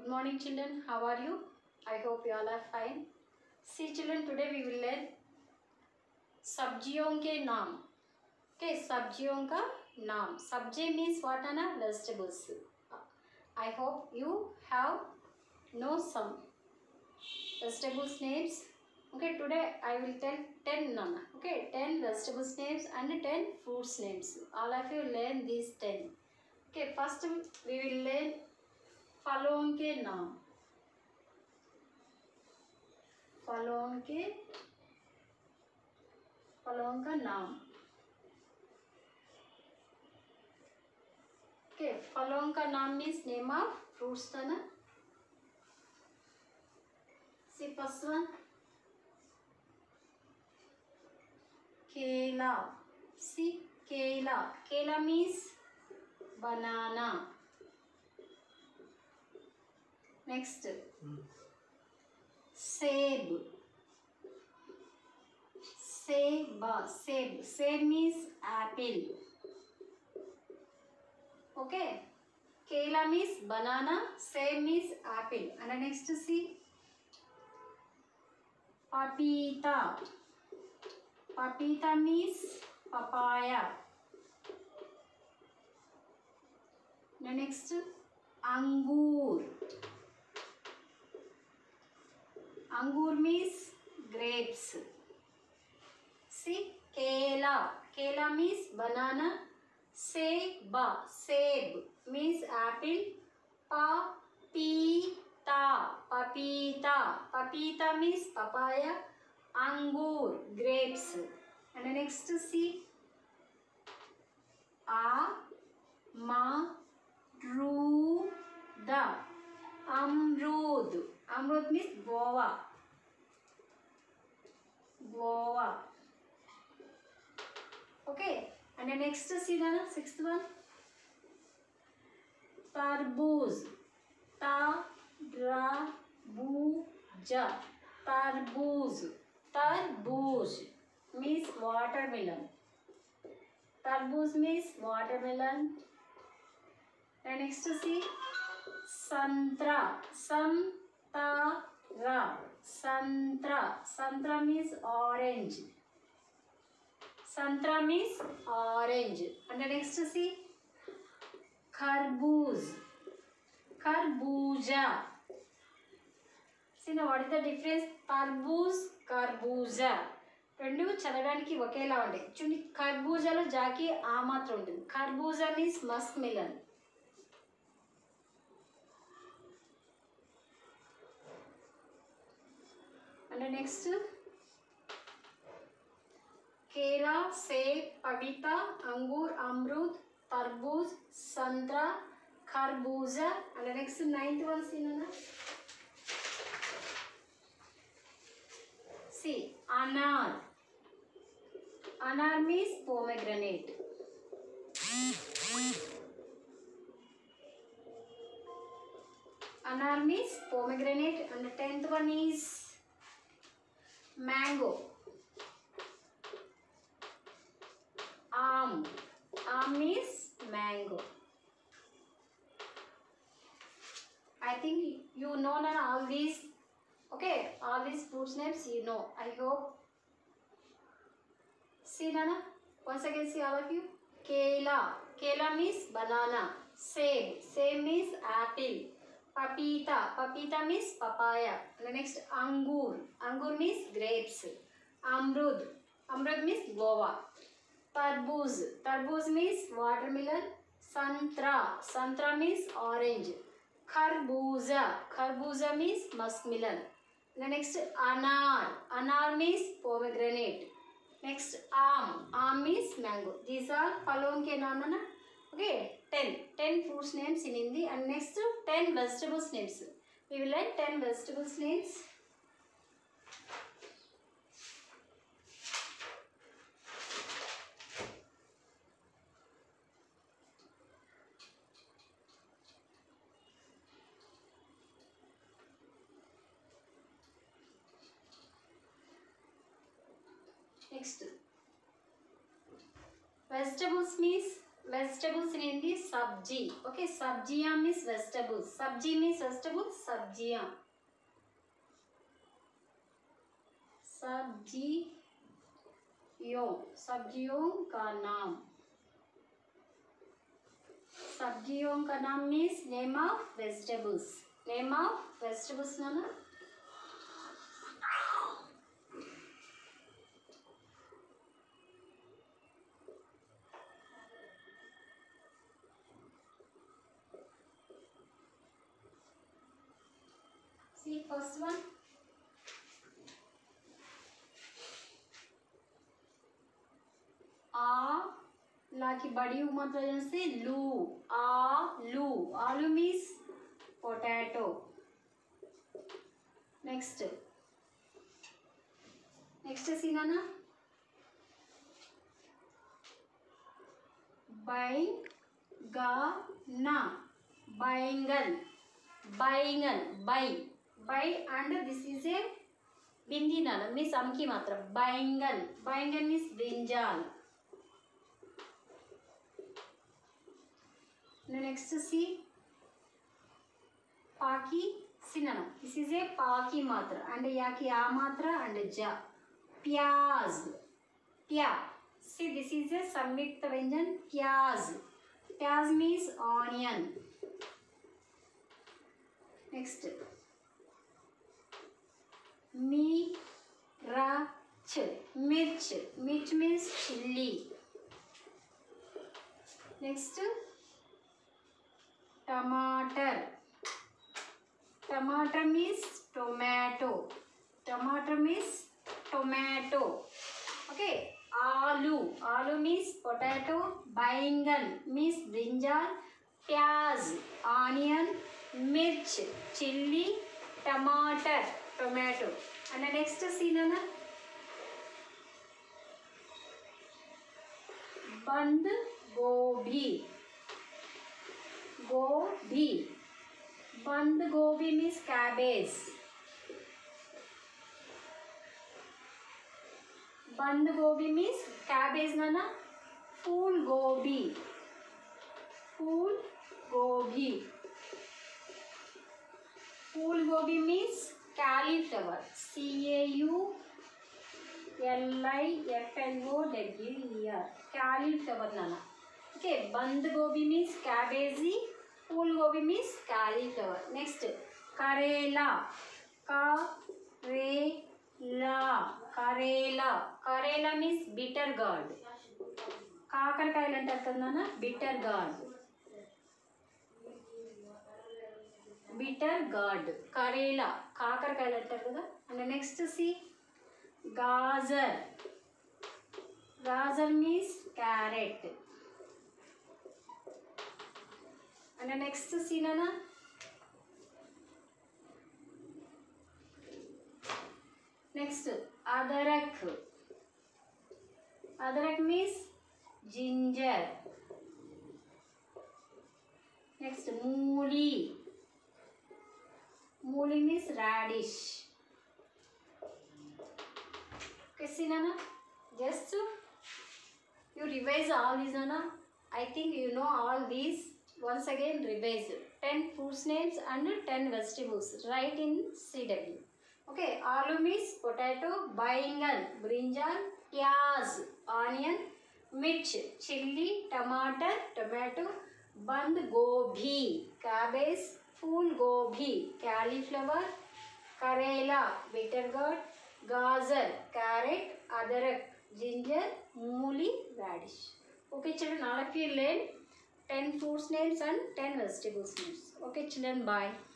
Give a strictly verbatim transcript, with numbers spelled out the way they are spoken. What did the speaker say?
Good morning children, how are you? I hope you all are fine. See children, today we will learn सब्जियों के नाम. Okay, सब्जियों का नाम. सब्जी means what Anna? Vegetables. I hope you have know some vegetables names. Okay, today I will tell ten Nana. Okay, ten vegetables names and ten fruits names. All of you learn these ten. Okay, first we will learn फलों के नाम. फलों के फलों का नाम. Okay, फलों का नाम means name of fruits था ना. See first one, केला. See केला. केला means banana. Next, सेब. सेब. सेब. सेब means apple. Okay. केला means banana. सेब means apple. And the next see, papita. Papita means papaya. The next, अंगूर. अंगूर means grapes. See, केला. केला means banana. सेब. सेब means apple. पपीता. पपीता. पपीता means papaya. अंगूर grapes. And the next see, अमरूद. अमरूद. अमरूद means guava. Guava. Okay. And the next see Nana, sixth one, तरबूज. तरबूज. तरबूज. तरबूज means watermelon. तरबूज means watermelon. And next see, संतरा. संतरा. संतरा. संतरा means orange. संतरा means orange. And the next see, खरबूज. खरबूजा. See now what is the difference? तरबूज, खरबूजा రెండు చదవడానికి ఒకేలా ఉంటాయి. చూడండి, ఖర్బూజాలో జాకి ఆ మాత్రం ఉంటుంది. ఖర్బూజా means musk melon. And next, केला, सेब, पपीता, अंगूर, अमरूद, तरबूज, संतरा, खरबूजा. And next ninth one see Nana. See, anar. Anar means pomegranate. Anar means pomegranate. And the tenth one is mango. Aam. Aam means mango. I think you know now all these. Okay, all these fruits names you know. I hope. See Nana, once again see all of you. Kela. Kela means banana. Seb. Seb means apple. Papita. Papita means papaya. And the next, angur. Angur means grapes. Amrud. Amrud means guava. Tarbuz. Tarbuz means watermelon. Santra. Santra means orange. Kharbuza. Kharbuza means muskmelon. The next, anar. Anar means pomegranate. Next, aam. Aam means mango. These are फलों के नाम ना. Okay, ten. ten fruits names in Hindi. And next, ten vegetables names. We will learn ten vegetables names. Next, vegetables means vegetables in Hindi, sabji. Okay, sabjiyan means vegetables. Sabji means vegetables, sabjiyan. सब्जियों, सब्जियों का नाम, सब्जियों का नाम means name of vegetables, name of vegetables ना ना See first one. आ ला की बड़ी उम्र वजह से लू, आलू, आलू मीन्स पोटैटो. नेक्स्ट नेक्स्ट सीना ना बैंगना, बैंगन, बैंगन, बै बै and this is a बिंदी ना मीन्स अम की मात्रा. बैंगन, बैंगन means brinjal. Next see paki synonym. This is a paki matra and ya ki a matra and ja. Pyaz, pya. See this is a samyukta vyanjan. Pyaz, pyaz means onion. Next mirach, mirch, mirch means chilli. Next टमाटर, टमाटर means tomato, tomato means tomato. Okay, आलू, आलू means potato, बैंगन means brinjal, प्याज onion, मिर्च chilli, टमाटर tomato. And the next scene है ना बंद गोभी, गोभी, बंद गोभी means cabbage, बंद गोभी means cabbage ना ना फूल गोभी, फूल गोभी, फूल गोभी means cauliflower, C A U L I F L O W E R, cauliflower ना ना. Okay, बंद गोभी means cabbage, फूल गोभी means cauliflower. Next करेला, करेला, करेला, करेला means bitter gourd. కాకరకాయలు అంటారు కదా నా bitter gourd, bitter gourd, karela కాకరకాయలు అంటారు కదా. And next see gajar, gajar means carrot. And the next scene na next adarak, adarak means ginger. Next mooli, mooli means radish. Okay, see na just you revise all these na. I think you know all these. Once again revise ten fruits names and ten vegetables. Write in C W. Okay, aloo means potato, baingan brinjal, pyaz onion, mirch chilli, tomato tomato, band gobi cabbage, fool gobi cauliflower, karela bitter gourd, gajar carrot, adarak ginger, mooli radish. Okay children, all of you learn ten fruits names and ten vegetables names. Okay children, bye.